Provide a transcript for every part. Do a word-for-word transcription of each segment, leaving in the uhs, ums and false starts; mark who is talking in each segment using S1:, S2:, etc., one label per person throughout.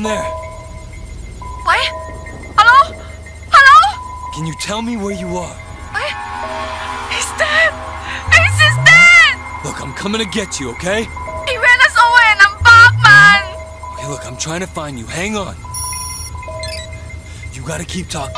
S1: there?
S2: Wait? Hello? Hello?
S1: Can you tell me where you are?
S2: Wait? He's dead! Ace is dead!
S1: Look, I'm coming to get you, okay?
S2: He ran us over in a bug, man!
S1: Okay, look, I'm trying to find you. Hang on. You gotta keep talking.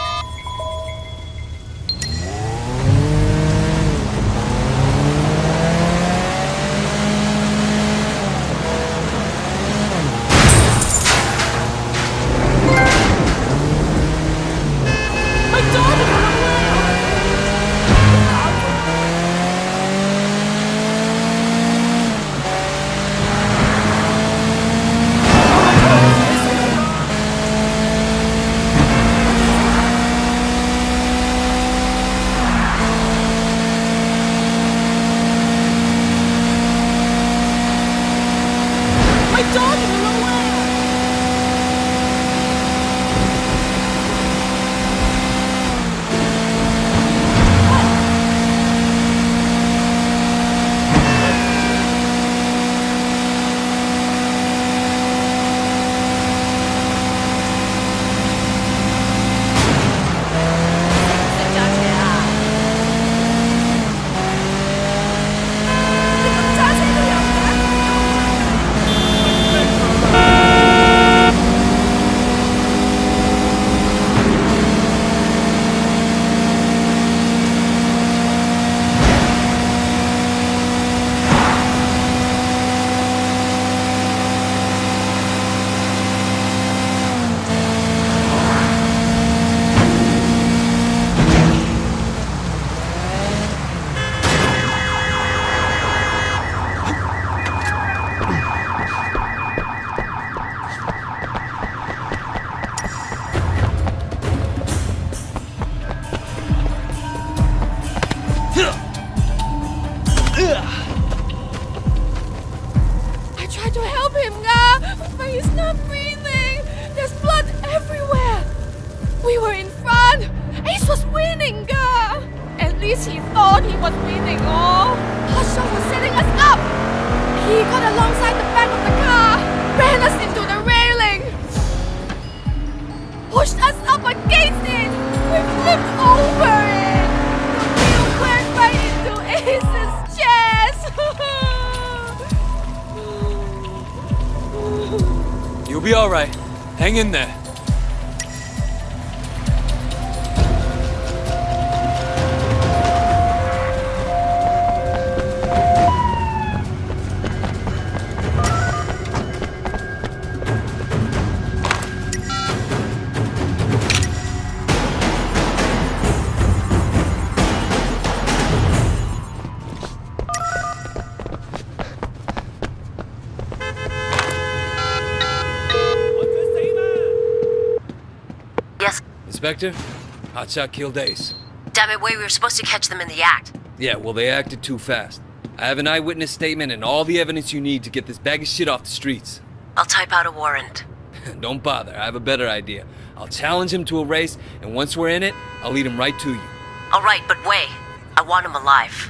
S2: He thought he was winning. Oh, Hotshot was setting us up. He got alongside the back of the car, ran us into the railing, pushed us up against it. We flipped over it. The wheel went right into Ace's chest.
S1: You'll be all right. Hang in there. Inspector, Hotshot killed Ace.
S3: Damn it, Wei, we were supposed to catch them in the act.
S1: Yeah, well, they acted too fast. I have an eyewitness statement and all the evidence you need to get this bag of shit off the streets.
S3: I'll type out a warrant.
S1: Don't bother, I have a better idea. I'll challenge him to a race, and once we're in it, I'll lead him right to you.
S3: All right, but Wei, I want him alive.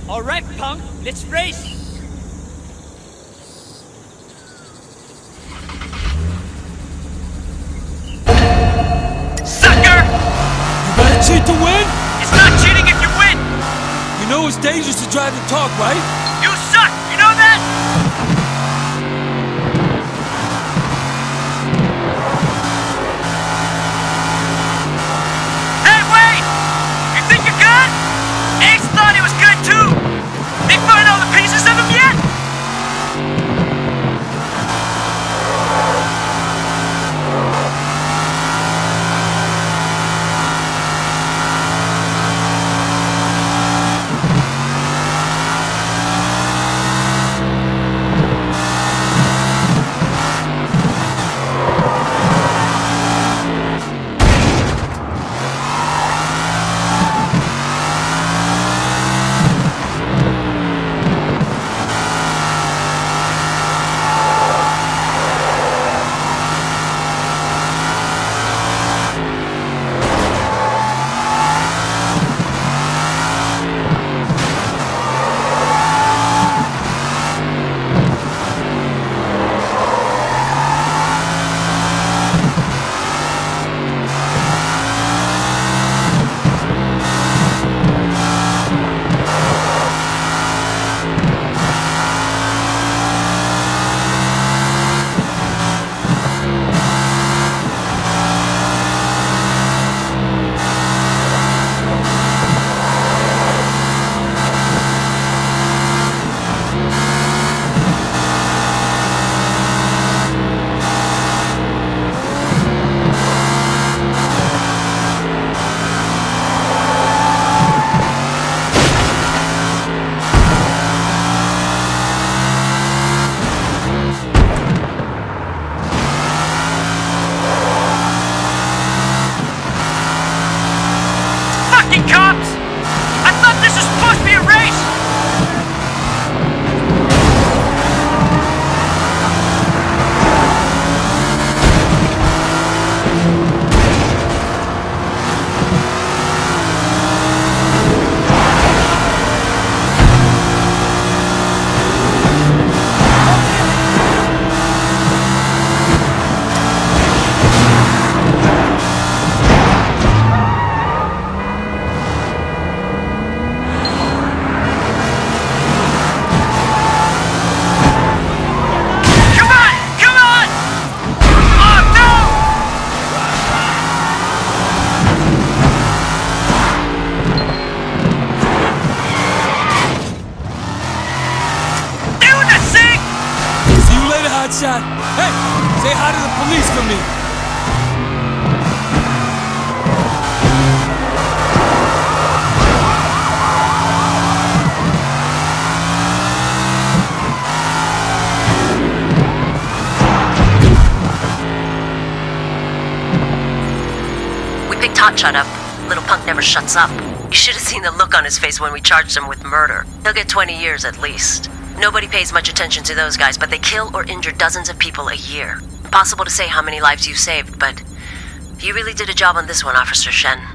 S4: Alright, punk, let's race! Sucker!
S5: You gotta cheat to win?
S4: It's not cheating if you win!
S5: You know it's dangerous to drive and talk, right?
S4: You suck! You know that? Hey, wait! You think you're good? Ace thought he was good too! They find all the pieces of him yet? Cops! I thought this was supposed to be a race!
S5: Hotshot. Hey, say hi to the police for me.
S3: We picked Hotshot up. Little punk never shuts up. You should have seen the look on his face when we charged him with murder. He'll get twenty years at least. Nobody pays much attention to those guys, but they kill or injure dozens of people a year. Impossible to say how many lives you saved, but you really did a job on this one, Officer Shen.